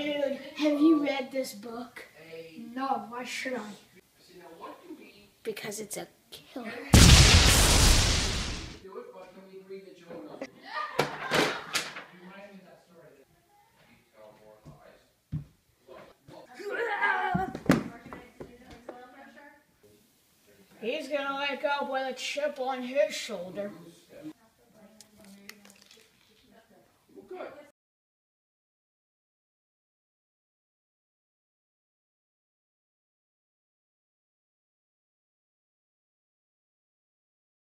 Dude, have you read this book? No, why should I? Because it's a killer. He's gonna wake up with a chip on his shoulder.